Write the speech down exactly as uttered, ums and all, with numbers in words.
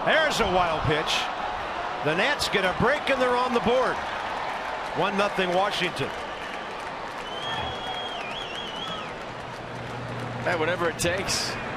There's a wild pitch. The Nats get a break and they're on the board. one nothing Washington. Hey, whatever it takes.